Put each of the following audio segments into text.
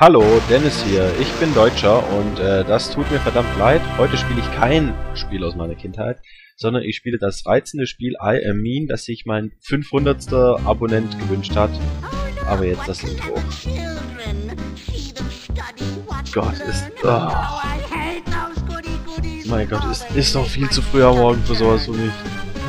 Hallo, Dennis hier. Ich bin Deutscher und das tut mir verdammt leid. Heute spiele ich kein Spiel aus meiner Kindheit, sondern ich spiele das reizende Spiel I Am Mean, das sich mein 500. Abonnent gewünscht hat. Aber jetzt das Intro. Gott, mein Gott, ist doch viel zu früh am Morgen für sowas für mich.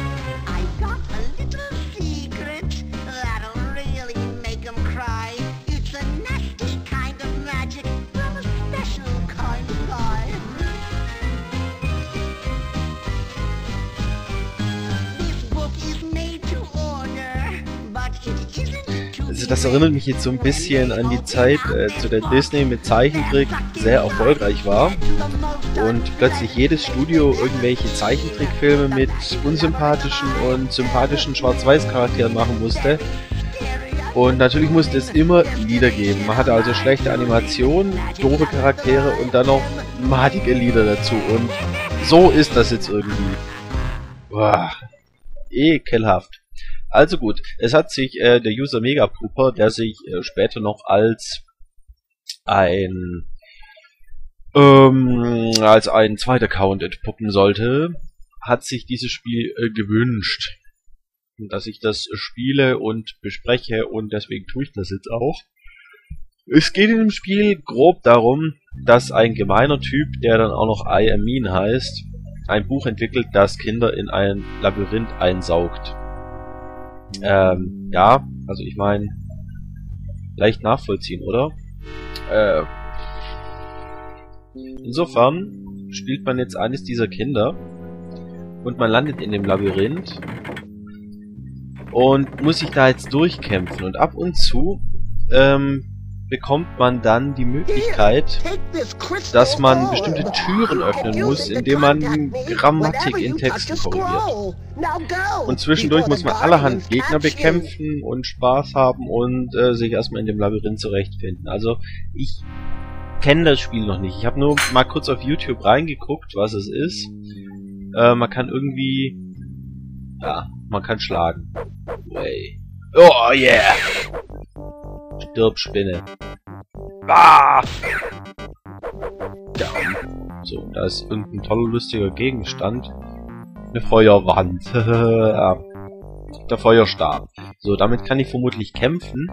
Also das erinnert mich jetzt so ein bisschen an die Zeit, zu der Disney mit Zeichentrick sehr erfolgreich war und plötzlich jedes Studio irgendwelche Zeichentrickfilme mit unsympathischen und sympathischen Schwarz-Weiß-Charakteren machen musste. Und natürlich musste es immer Lieder geben. Man hatte also schlechte Animationen, doofe Charaktere und dann noch madige Lieder dazu. Und so ist das jetzt irgendwie. Boah, ekelhaft. Also gut, es hat sich der User Megapooper, der sich später noch als ein zweiter Account entpuppen sollte, hat sich dieses Spiel gewünscht, dass ich das spiele und bespreche, und deswegen tue ich das jetzt auch. Es geht in dem Spiel grob darum, dass ein gemeiner Typ, der dann auch noch I Am Mean heißt, ein Buch entwickelt, das Kinder in ein Labyrinth einsaugt. Ja, also ich meine, leicht nachvollziehen, oder? Insofern spielt man jetzt eines dieser Kinder und man landet in dem Labyrinth und muss sich da jetzt durchkämpfen, und ab und zu bekommt man dann die Möglichkeit, dass man bestimmte Türen öffnen muss, indem man Grammatik in Texten korrigiert. Und zwischendurch muss man allerhand Gegner bekämpfen und Spaß haben und sich erstmal in dem Labyrinth zurechtfinden. Also ich kenne das Spiel noch nicht. Ich habe nur mal kurz auf YouTube reingeguckt, was es ist. Man kann irgendwie... Ja, man kann schlagen. Way. Oh yeah! Stirb, Spinne. Ah! Ja. So, da ist irgendein toller, lustiger Gegenstand. Eine Feuerwand. Der Feuerstab. So, damit kann ich vermutlich kämpfen.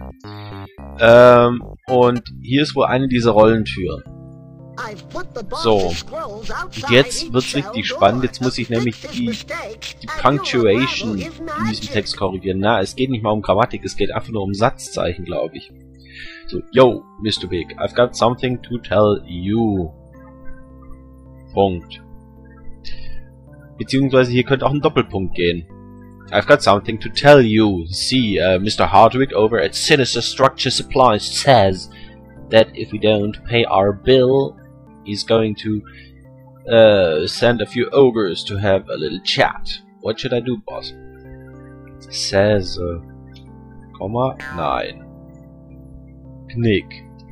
Und hier ist wohl eine dieser Rollentüren. So, jetzt wird's richtig spannend. Jetzt muss ich nämlich die Punctuation in diesem Text korrigieren. Na, es geht nicht mal um Grammatik, es geht einfach nur um Satzzeichen, glaube ich. So, yo, Mr. Big, I've got something to tell you. Punkt. Beziehungsweise hier könnte auch ein Doppelpunkt gehen. I've got something to tell you. See, Mr. Hardwick over at Sinister Structure Supplies says that if we don't pay our bill, he's going to send a few ogres to have a little chat. What should I do, boss? Says, Komma, nein. Knick.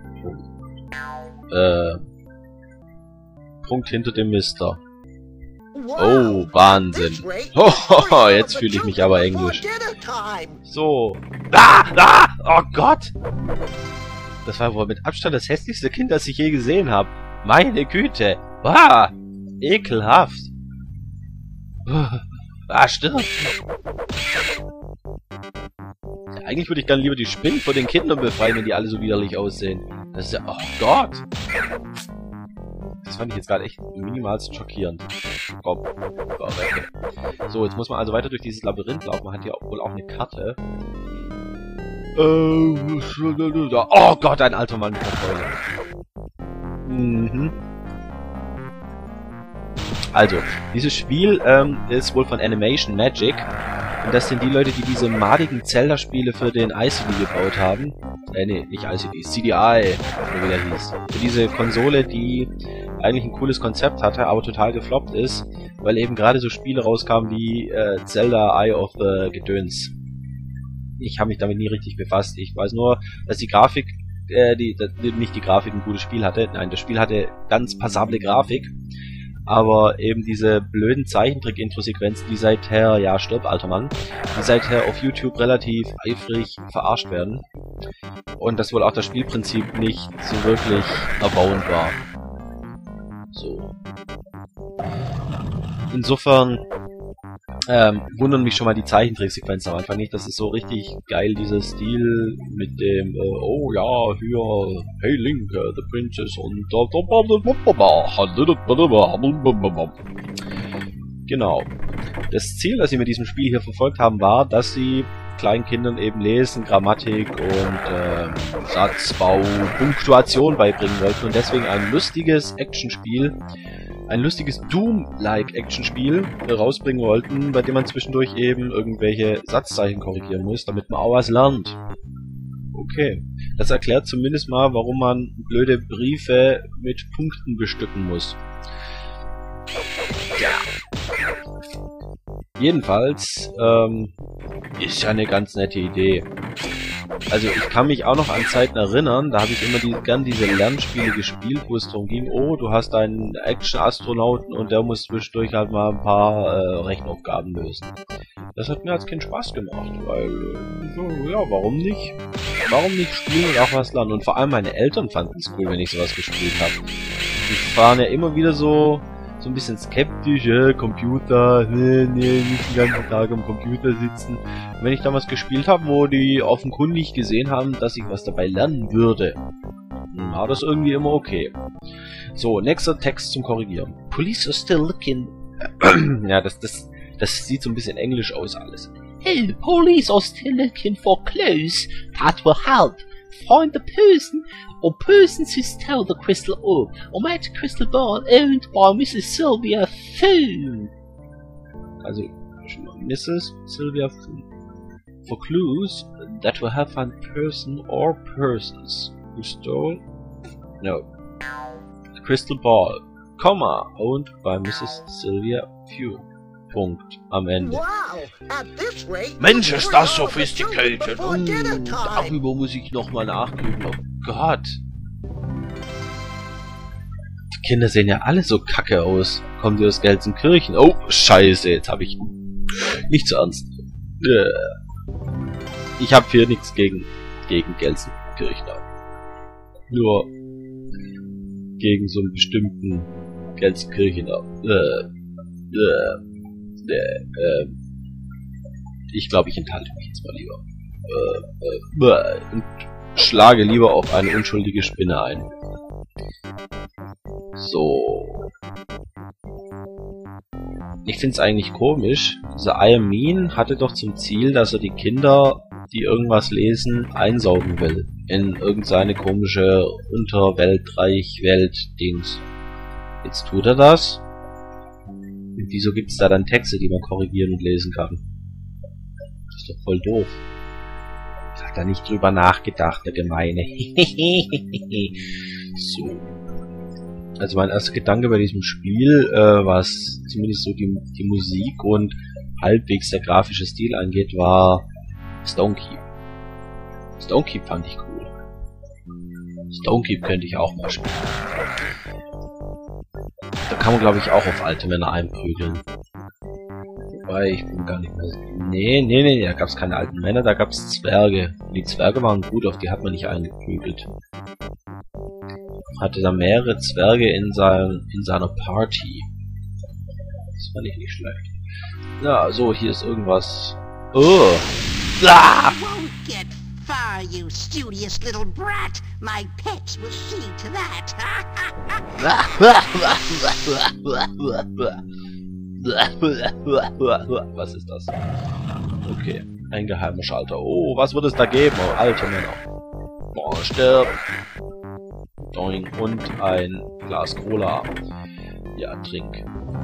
Punkt hinter dem Mister. Oh, Wahnsinn. Oh, jetzt fühle ich mich aber englisch. So. Oh Gott! Das war wohl mit Abstand das hässlichste Kind, das ich je gesehen habe. Meine Güte. Ah, ekelhaft. Stirb. Ja, eigentlich würde ich dann lieber die Spinnen vor den Kindern befreien, wenn die alle so widerlich aussehen. Das ist ja... Oh Gott. Das fand ich jetzt gerade echt minimalst schockierend. Komm. So, jetzt muss man also weiter durch dieses Labyrinth laufen. Man hat ja wohl auch eine Karte. Oh Gott, ein alter Mann mit einer Keule. Mhm. Also, dieses Spiel ist wohl von Animation Magic. Und das sind die Leute, die diese madigen Zelda-Spiele für den ICD gebaut haben. Nee, nicht ICD, CDI, oder wie der hieß. Für diese Konsole, die eigentlich ein cooles Konzept hatte, aber total gefloppt ist, weil eben gerade so Spiele rauskamen wie Zelda Eye of the Gedöns. Ich habe mich damit nie richtig befasst. Ich weiß nur, dass die Grafik, nicht die Grafik ein gutes Spiel hatte. Nein, das Spiel hatte ganz passable Grafik. aber eben diese blöden Zeichentrick-Intro-Sequenzen, die seither, ja stirb alter Mann, die seither auf YouTube relativ eifrig verarscht werden und das wohl auch das Spielprinzip nicht so wirklich erbauend war. So. Insofern wundern mich schon mal die Zeichentricksequenzen am Anfang nicht. Das ist so richtig geil, dieser Stil mit dem oh ja, hier, hey Link, the Princess und genau. Das Ziel, das sie mit diesem Spiel hier verfolgt haben, war, dass sie kleinen Kindern eben Lesen, Grammatik und Satzbau, Punktuation beibringen wollten und deswegen ein lustiges Actionspiel, ein lustiges Doom-like Actionspiel rausbringen wollten, bei dem man zwischendurch eben irgendwelche Satzzeichen korrigieren muss, damit man auch was lernt. Okay. Das erklärt zumindest mal, warum man blöde Briefe mit Punkten bestücken muss. Ja. Jedenfalls, ist ja eine ganz nette Idee. Also ich kann mich auch noch an Zeiten erinnern, da habe ich immer gern diese Lernspiele gespielt, wo es darum ging, oh, du hast einen Action-Astronauten und der muss zwischendurch halt mal ein paar Rechenaufgaben lösen. Das hat mir als Kind Spaß gemacht, weil, ja, warum nicht? Warum nicht spielen und auch was lernen? Und vor allem meine Eltern fanden es cool, wenn ich sowas gespielt habe. Die waren ja immer wieder so ein bisschen skeptisch, Computer, nee, nicht den ganzen Tag am Computer sitzen. Und wenn ich damals gespielt habe, wo die offenkundig gesehen haben, dass ich was dabei lernen würde, war das irgendwie immer okay. So, nächster Text zum Korrigieren. Police are still looking... ja, das sieht so ein bisschen englisch aus alles. Hey, police are still looking for clues that will help find the person or persons who stole the crystal orb or magic crystal ball owned by Mrs. Sylvia Foon. Also, Mrs. Sylvia Foon. For clues that will help find person or persons who stole... No. The crystal ball, Komma, owned by Mrs. Sylvia Foon. Punkt. Am Ende. Mensch, ist das sophisticated. Darüber muss ich nochmal nachgrüben. Oh Gott. Die Kinder sehen ja alle so kacke aus. Kommen die aus Gelsenkirchen? Oh, scheiße, jetzt habe ich... Nicht zu ernst. Ich habe hier nichts gegen Gelsenkirchner. Nur gegen so einen bestimmten Gelsenkirchener. Ich glaube, ich enthalte mich jetzt mal lieber. Und schlage lieber auf eine unschuldige Spinne ein. So. Ich finde es eigentlich komisch. Dieser I Am Mean hatte doch zum Ziel, dass er die Kinder, die irgendwas lesen, einsaugen will. In irgendeine komische Unterweltreich-Welt-Dings. Jetzt tut er das. Und wieso gibt es da dann Texte, die man korrigieren und lesen kann? Das ist doch voll doof. Hat er nicht drüber nachgedacht, der Gemeine. So. Also mein erster Gedanke bei diesem Spiel, was zumindest so die Musik und halbwegs der grafische Stil angeht, war Stonekeep. Stonekeep fand ich cool. Stonekeep könnte ich auch mal spielen. Da kann man, glaube ich, auch auf alte Männer einprügeln. Wobei, ich bin gar nicht mehr... Nee, da gab es keine alten Männer, da gab es Zwerge. Und die Zwerge waren gut, auf die hat man nicht eingeprügelt. Hatte da mehrere Zwerge in seiner Party. Das fand ich nicht schlecht. Ja, so, hier ist irgendwas... Oh! Ah! Far, you studious little brat. My pets will see to that. Was ist das? Okay, ein geheimer Schalter. Oh, was wird es da geben? Oh, alte Männer. Boah, stirb. Doing. Und ein Glas Cola. Ja, trink.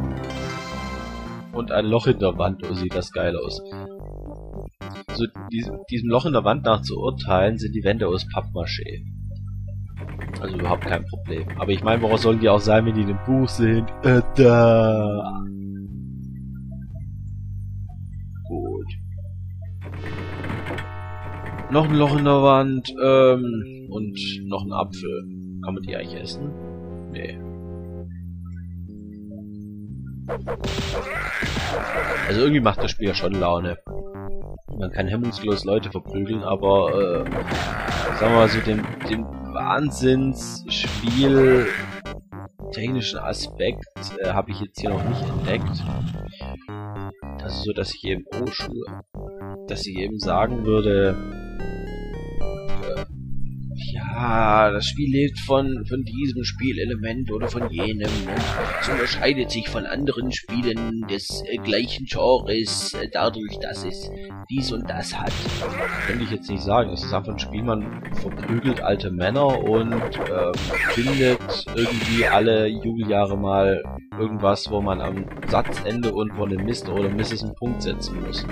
Und ein Loch in der Wand. Oh, sieht das geil aus. So, diesem Loch in der Wand nach zu urteilen, sind die Wände aus Pappmaché. Also überhaupt kein Problem. Aber ich meine, woraus sollen die auch sein, wenn die in dem Buch sind? Da. Gut. Noch ein Loch in der Wand, und noch ein Apfel. Kann man die eigentlich essen? Nee. Also irgendwie macht das Spiel ja schon Laune. Man kann hemmungslos Leute verprügeln, aber sagen wir mal so, den Wahnsinnsspiel technischen Aspekt habe ich jetzt hier noch nicht entdeckt. Das ist so, dass ich eben sagen würde, ja, das Spiel lebt von diesem Spielelement oder von jenem und es unterscheidet sich von anderen Spielen des gleichen Genres dadurch, dass es dies und das hat. Könnte ich jetzt nicht sagen. Es ist einfach ein Spiel, man verprügelt alte Männer und findet irgendwie alle Jubeljahre mal irgendwas, wo man am Satzende irgendwo eine Mr. oder Mrs. einen Punkt setzen muss.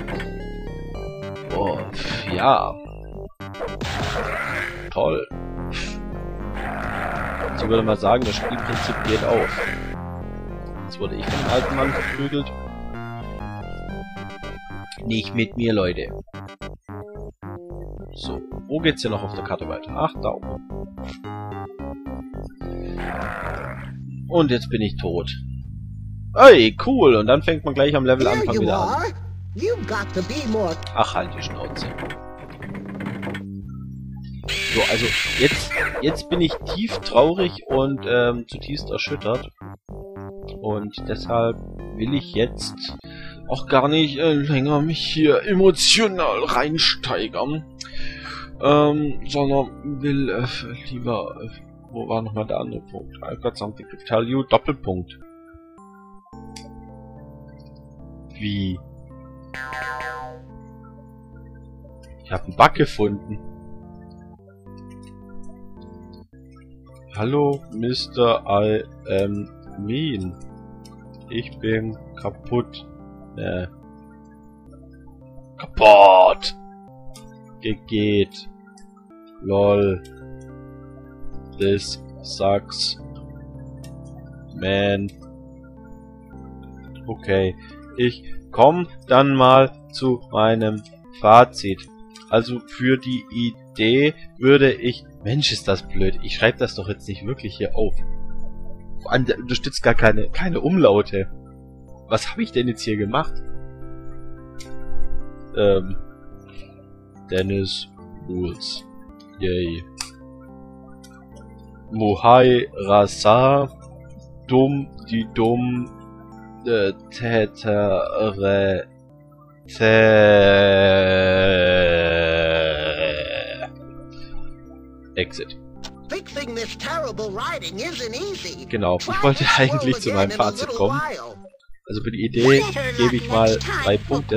Oh, ja. Toll. So würde man sagen, das Spielprinzip geht auf. Jetzt wurde ich vom alten Mann verprügelt. Nicht mit mir, Leute. So, wo geht's hier noch auf der Karte weiter? Ach, da oben. Und jetzt bin ich tot. Ey, cool. Und dann fängt man gleich am Levelanfang wieder an. Ach, halt die Schnauze. So, also jetzt bin ich tief traurig und zutiefst erschüttert. Und deshalb will ich jetzt auch gar nicht länger mich hier emotional reinsteigern. Sondern will lieber... wo war nochmal der andere Punkt? I've got something to tell you. Doppelpunkt. Wie? Ich habe einen Bug gefunden. Hallo, Mr. I am mean. Ich bin kaputt. Kaputt! Geht. Lol. This sucks. Man. Okay. Ich komme dann mal zu meinem Fazit. Also für die Idee würde ich... Mensch, ist das blöd. Ich schreibe das doch jetzt nicht wirklich hier auf. Vor allem, der unterstützt gar keine Umlaute. Was habe ich denn jetzt hier gemacht? Dennis Rules. Yay. Mohai Rasa. Dumm, die dumm. Tätere. Exit. Genau, ich wollte eigentlich zu meinem Fazit kommen. Also für die Idee gebe ich mal 3 Punkte.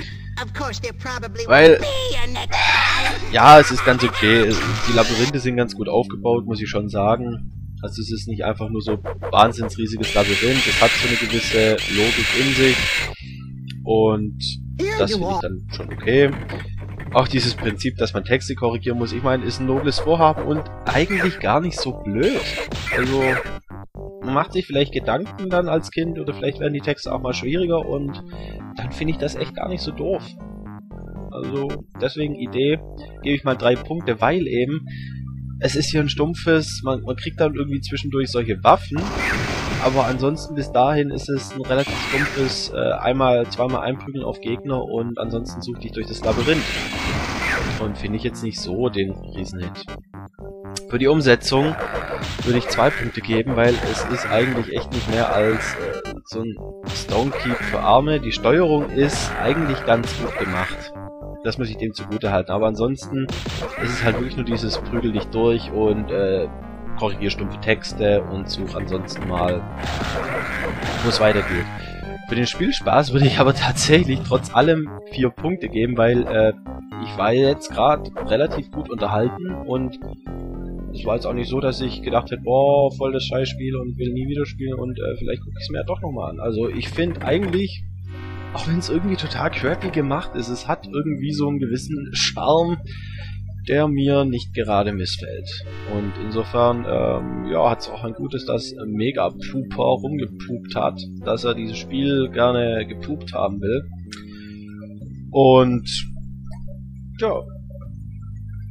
Weil, ja, es ist ganz okay. Die Labyrinthe sind ganz gut aufgebaut, muss ich schon sagen. Also es ist nicht einfach nur so wahnsinns riesiges Labyrinth. Es hat so eine gewisse Logik in sich. Und das finde ich dann schon okay. Auch dieses Prinzip, dass man Texte korrigieren muss, ich meine, ist ein nobles Vorhaben und eigentlich gar nicht so blöd. Also, man macht sich vielleicht Gedanken dann als Kind oder vielleicht werden die Texte auch mal schwieriger und dann finde ich das echt gar nicht so doof. Also, deswegen Idee, gebe ich mal 3 Punkte, weil eben, es ist hier ein stumpfes, man kriegt dann irgendwie zwischendurch solche Waffen, aber ansonsten bis dahin ist es ein relativ stumpfes zweimal einprügeln auf Gegner und ansonsten such dich durch das Labyrinth. Und finde ich jetzt nicht so den Riesenhit. Für die Umsetzung würde ich 2 Punkte geben, weil es ist eigentlich echt nicht mehr als so ein Stonekeep für Arme. Die Steuerung ist eigentlich ganz gut gemacht. Das muss ich dem zugute halten. Aber ansonsten ist es halt wirklich nur dieses Prügel dich durch und korrigier stumpfe Texte und such ansonsten mal, wo es weitergeht. Für den Spielspaß würde ich aber tatsächlich trotz allem 4 Punkte geben, weil ich war jetzt gerade relativ gut unterhalten und es war jetzt auch nicht so, dass ich gedacht hätte, boah, voll das Scheißspiel und will nie wieder spielen und vielleicht gucke ich es mir ja doch nochmal an. Also ich finde eigentlich, auch wenn es irgendwie total quirky gemacht ist, es hat irgendwie so einen gewissen Charme, der mir nicht gerade missfällt. Und insofern, ja, hat es auch ein Gutes, dass Mega Pooper rumgepupt hat, dass er dieses Spiel gerne gepupt haben will. Und ja,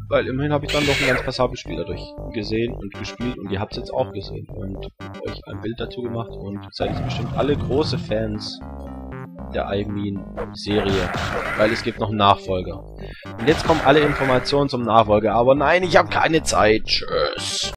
Weil immerhin habe ich dann doch ein ganz passables Spiel dadurch gesehen und gespielt und ihr habt es jetzt auch gesehen und euch ein Bild dazu gemacht und seid jetzt bestimmt alle große Fans der I-Mean-Serie, weil es gibt noch einen Nachfolger. Und jetzt kommen alle Informationen zum Nachfolger, aber nein, ich habe keine Zeit. Tschüss.